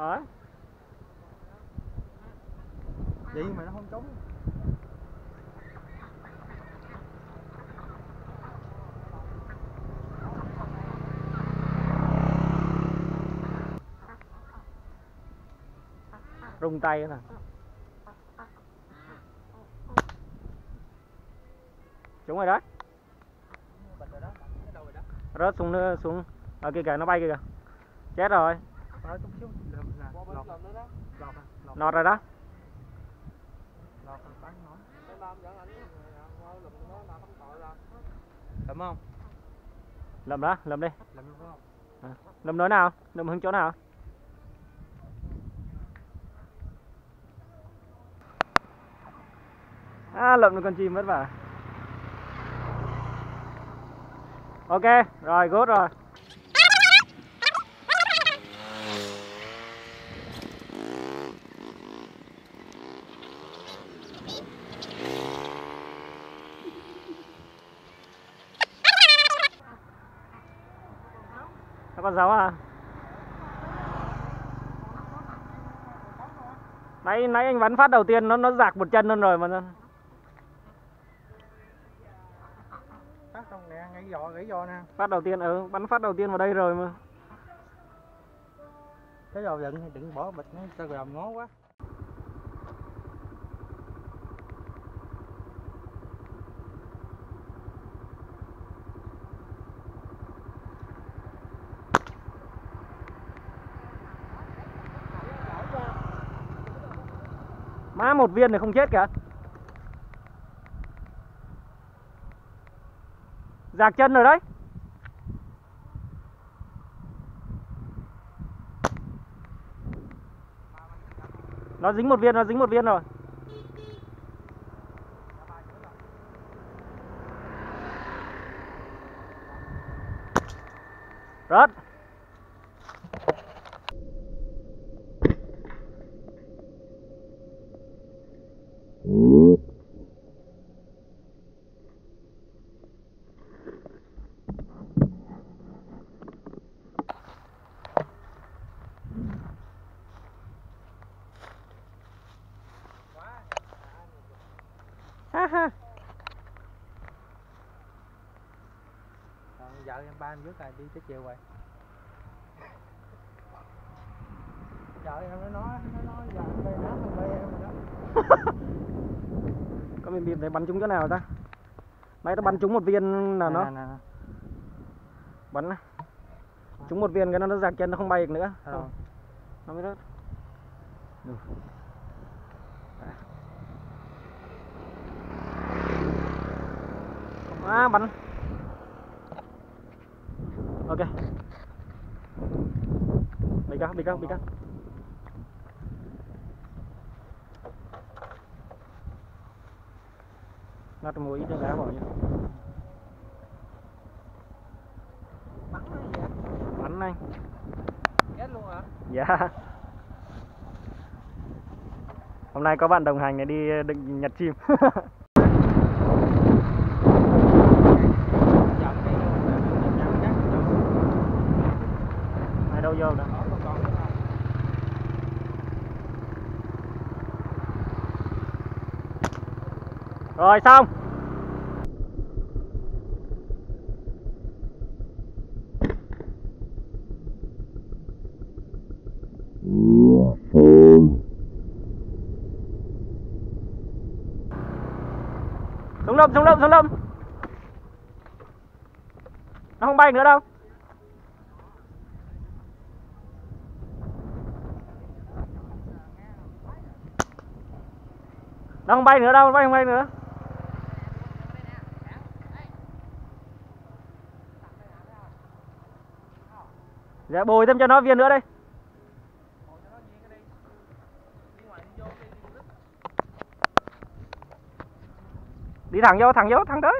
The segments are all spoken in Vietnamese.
Đấy. Vậy mà nó không trúng. Rung tay nè. Trúng rồi đấy. Rớt xuống ở kia kìa, nó bay kìa. Chết rồi. Nọt rồi đó. Lầm không? Lầm đó, lầm đi. Lầm đúng không? Lầm nơi nào? Lầm hướng chỗ nào? Lầm được con chim mất vào. Ok, rồi, good rồi. Nó con dấu à? Nãy anh bắn phát đầu tiên nó rạc một chân luôn rồi mà. Phát xong nè, gãy giò nè. Phát đầu tiên bắn phát đầu tiên vào đây rồi mà. Thế rồi đừng bỏ bịch nó tao làm ngố quá. Má một viên này không chết kìa. Rạc chân rồi đấy. Nó dính một viên rồi. Rớt. Ha ha. Vợ em ba em trước rồi đi tới chiều rồi. Vợ em nó nói giờ em bê nó không bê em rồi đó. Có mình bìm thấy bắn trúng chỗ nào ta? Nãy nó bắn trúng một viên là nó. Nè. Bắn trúng một viên cái nó rạc chân, nó không bay được nữa. Không. Nó mới rớt. Bắn. Ok. Bị căng. Ngắt một ít đá vào nhé. Bắn nó gì vậy? Bắn anh. Chết luôn hả? Dạ. Hôm nay có bạn đồng hành này đi định nhặt chim. Ai đâu vô đâu. Rồi xong. Xuống lâm. Nó không bay nữa đâu. Nó không bay nữa đâu, không bay nữa. Dạ bồi thêm cho nó viên nữa đây. Đi thẳng tới.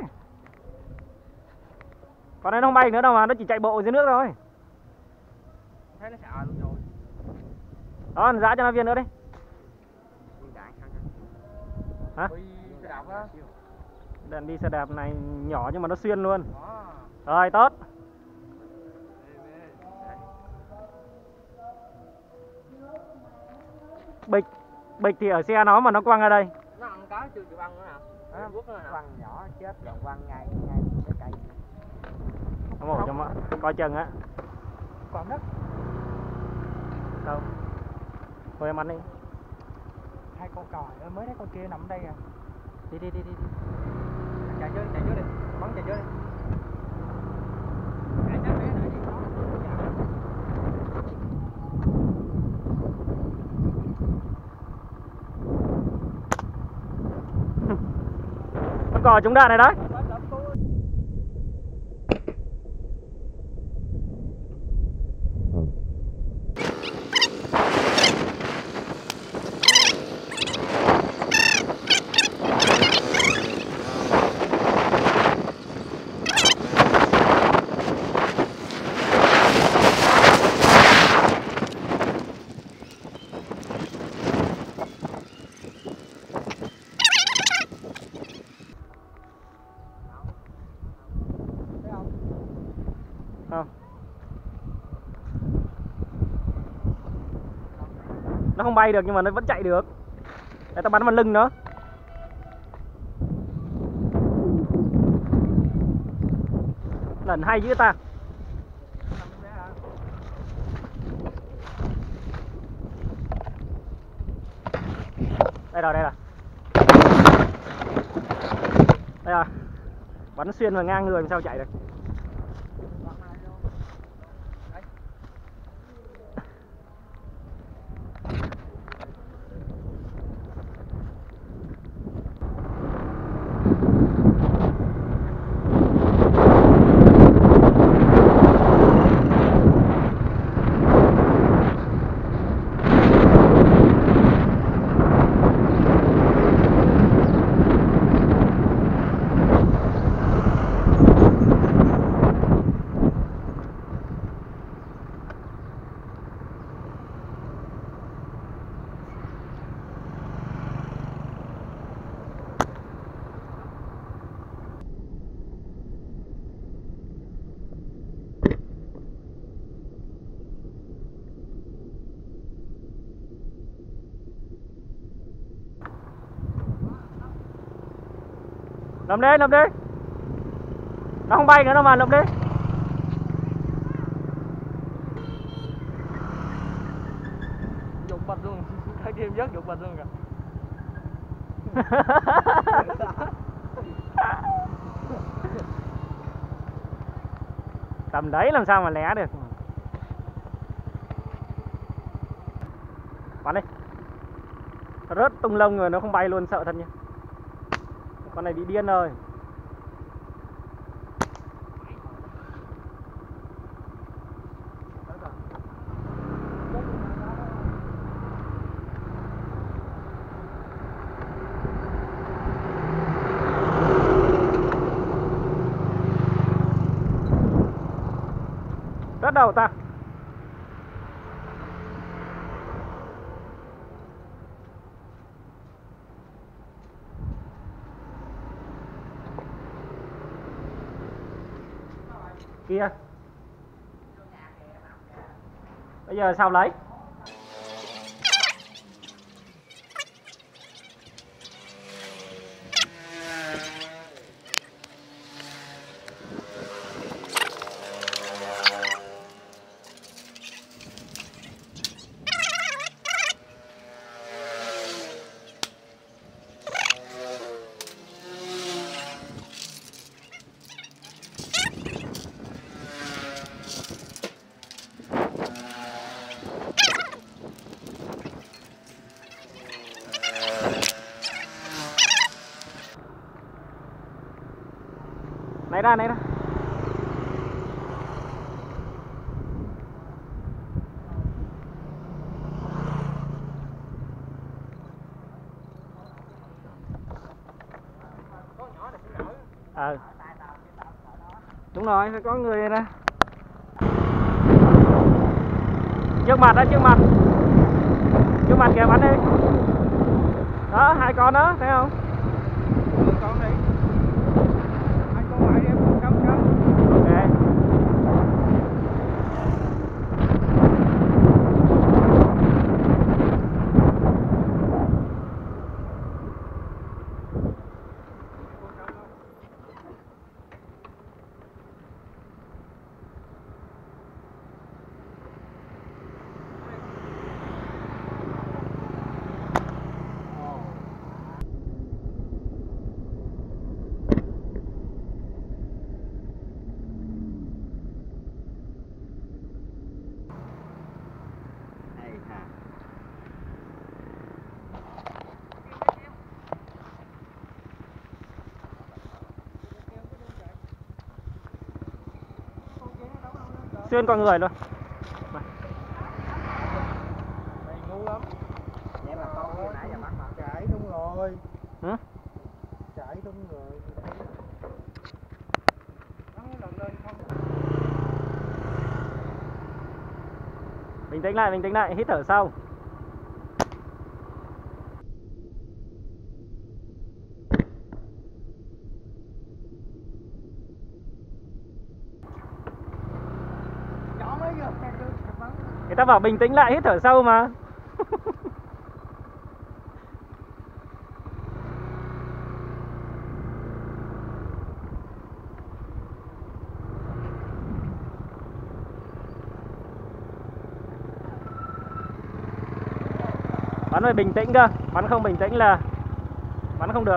Con này nó không bay nữa đâu mà, nó chỉ chạy bộ dưới nước thôi. Thấy nó xạo luôn rồi. Đó, dã cho nó viên nữa đi. Hả? Đèn đi xe đạp này nhỏ nhưng mà nó xuyên luôn. Rồi, tốt. Bịch thì ở xe nó mà nó quăng ra đây. Nó ăn cá chưa chịu ăn nữa nè. Quất nữa nè. Quăng nhỏ chết rồi quăng ngay ngay cái cây. Nó ngồi trong coi chừng á. Còn đất. Đâu? Thôi em ăn đi. Hai con còi mới thấy con kia nằm đây à. Đi. Chạy vô đi. Bắn chạy vô đi. Con cò trúng đạn này đấy. Không. Nó không bay được nhưng mà nó vẫn chạy được. Để tao bắn vào lưng nó. Lần hay dữ ta. Đây rồi. Đây à. Bắn xuyên vào ngang người làm sao chạy được. Lượm đi. Nó không bay nữa đâu mà, lượm đi. Dục bật luôn. Cái kim rất dục bật luôn kìa. Tầm đấy làm sao mà né được. Bắn đi. Rớt tung lông rồi nó không bay luôn, sợ thật nhỉ. Con này bị điên rồi. Rớt đầu ta. Kia. Bây giờ sao lấy? Này ra. Đúng rồi, phải có người nè. Trước mặt đó, trước mặt kìa, bắn đi. Đó, 2 con đó, thấy không? Con đi. 2 con lại đi em, cắm. Ok. xuyên con người luôn. Mày ngu lắm. Vậy mà con kia nãy giờ bắt mà. Chạy đúng rồi. Hả? Chạy đúng rồi. Nó lần lên không. Bình tĩnh lại, hít thở sâu. Chó mấy giờ kẹt được bắn. Người ta bảo bình tĩnh lại, hít thở sâu mà. Bắn phải bình tĩnh cơ, bắn không bình tĩnh là bắn không được.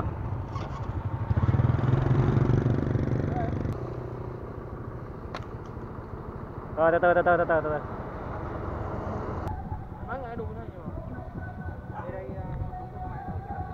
Rồi từ từ. Bắn lại đụng thôi nhưng mà. Đây không có công an đâu cả.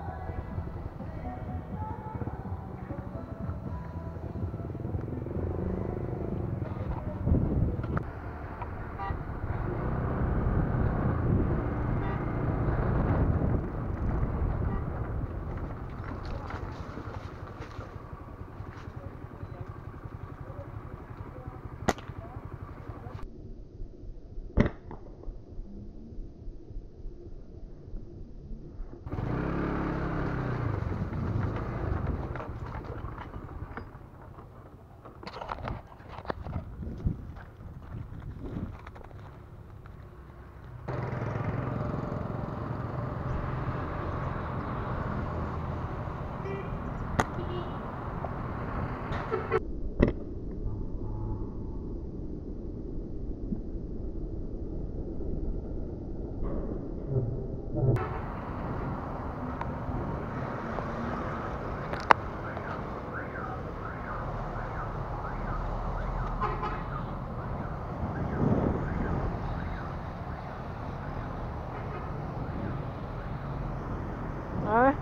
Đấy.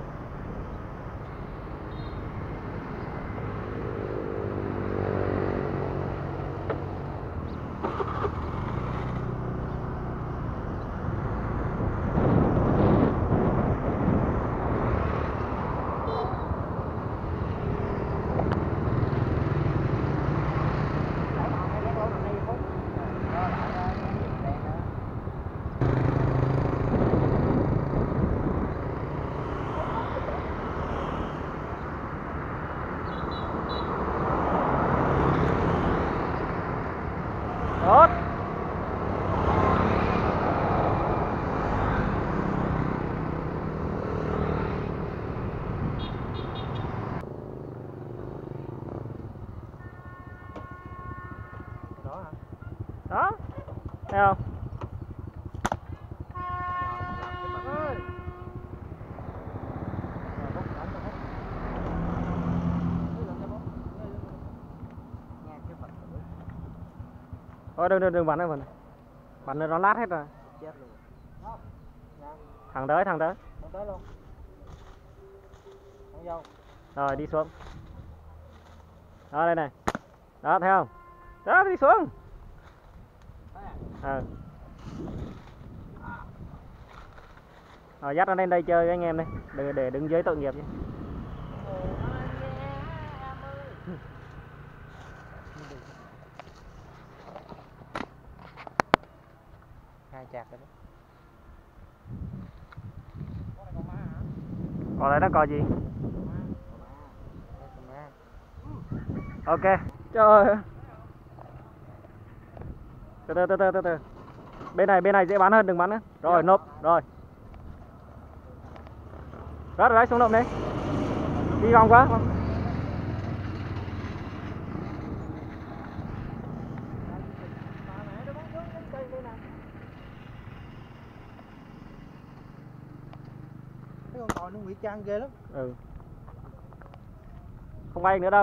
Tốt. Đó hả? Đó. Thấy không? Ơi. Thôi đừng bắn nữa mình. Bắn nữa nó lát hết rồi. Chết luôn. Đó. Dạ. Thẳng tới. Không tới luôn. Không vô. Rồi đi xuống. Đó đây này. Đó thấy không? Đó đi xuống. Rồi dắt nó lên đây chơi với anh em đây. Để đứng dưới tội nghiệp chứ. Hai chạc rồi đó. Còn đấy nó có gì? Ok. Trời ơi. Từ. Bên này dễ bắn hơn, đừng bắn nữa. Rồi nộp, rồi. Rớt rồi đấy, xuống nộp đi. Đi vòng quá. Cái con còi nó ngụy trang ghê lắm. Ừ. Không bay nữa đâu.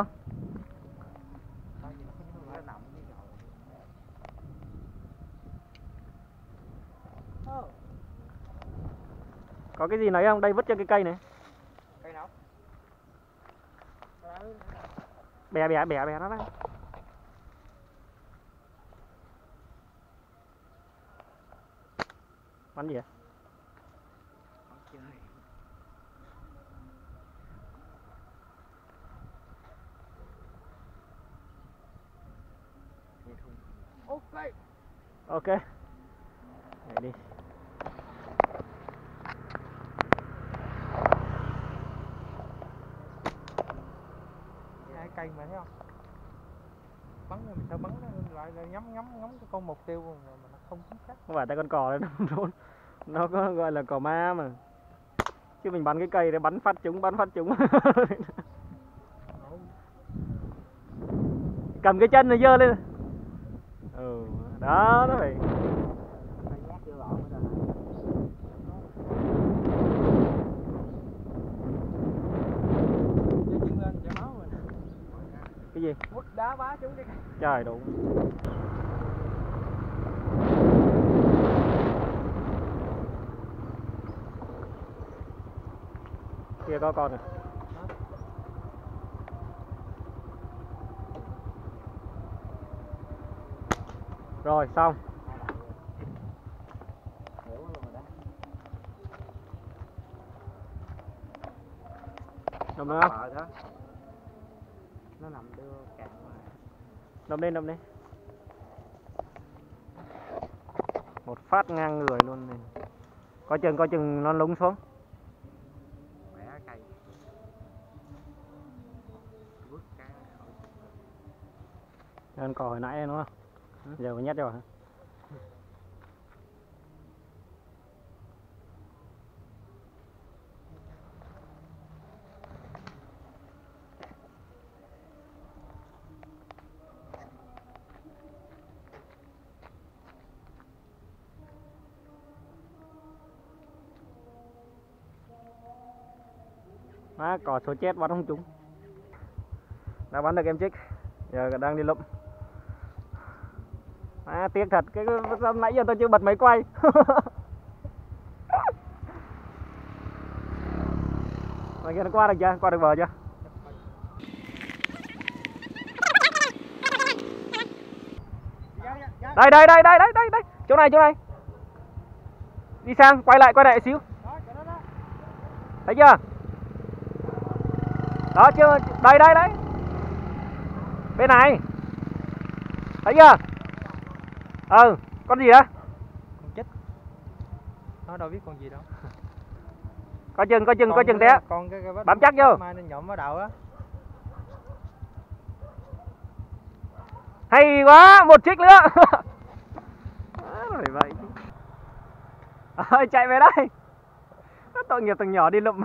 Có cái gì nói không? Đây vứt cho cái cây này. Cây nào? Bẻ nó đấy. Bắn gì vậy? Ok. Ok. Này đi. Hai cây mà thấy không? Bắn mình sao bắn lại ngắm cái con mục tiêu mà nó không chính xác. Không phải tay con cò đấy, nó có gọi là cò ma mà. Chứ mình bắn cái cây để bắn phát trúng. Cầm cái chân này giơ lên. Ừ, đó nó phải. Nhát vô lọn rồi. Cái gì? Quất đá bá trúng đi. Trời đúng. Kia có con rồi. Rồi xong. Nằm nữa không? Nó nằm đưa cạn Nằm lên. Một phát ngang người luôn này. Coi chừng nó lúng xuống. mẹ cây. Vứt cá. Con cò hồi nãy đúng không? Giờ có nhét rồi hả? Má cò số chết bắn không trúng. Đã bắn được em Trích. Giờ đang đi lụm. Tiếc thật, cái nãy giờ tôi chưa bật máy quay. Rồi kia nó qua được chưa? Qua được bờ chưa? Đây. Chỗ này. Đi sang, quay lại xíu. Thấy chưa? Đó chưa? Đây. Bên này. Thấy chưa? Con gì đó? Con chích. Nó đâu biết con gì đâu. Coi chừng té. Con cái bám chắc vô. mai nên nhộm vào đầu á. Hay quá, một Trích nữa. Phải vậy chứ. Chạy về đây. Tội nghiệp thằng nhỏ đi lụm.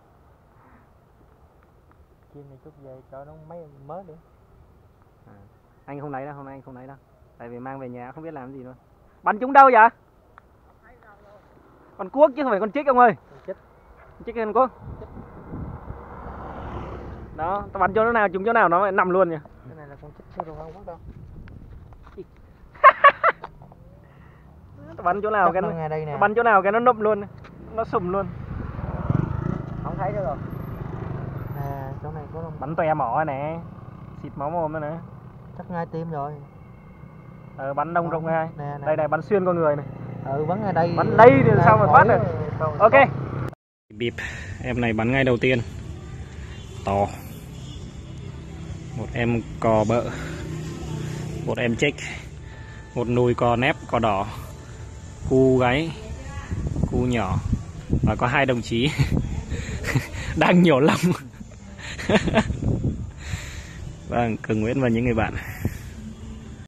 Chim này chút về cho nó mấy mớ đi. Anh không lấy đâu, hôm nay anh không lấy đâu. Tại vì mang về nhà không biết làm gì luôn. Bắn trúng đâu vậy? Con cuốc chứ không phải con Trích ông ơi. Trích con cuốc. Đó, tao bắn chỗ nào trúng chỗ nào nó lại nằm luôn nhỉ. Cái này là con Trích chứ không có đâu. Tao bắn chỗ nào cái nó đây nè. bắn chỗ nào cái nó nụm luôn, nó sùm luôn. Không thấy nữa rồi. Nè, chỗ này có Bắn toe mỏ nè, xịt máu mồm nữa nè. Chắc ngay tim rồi. Bắn đông rộng ngay. Nè. Đây này, bắn xuyên con người này. Bắn ngay đây. Bắn đây thì sao mà phát được. Ok. Bịp, em này bắn ngay đầu tiên. To. Một em cò bợ. Một em Trích. Một nùi cò nép, cò đỏ. Cu gáy. Cu nhỏ. Và có 2 đồng chí đang nhổ lông. Vâng, Cường Nguyễn và những người bạn.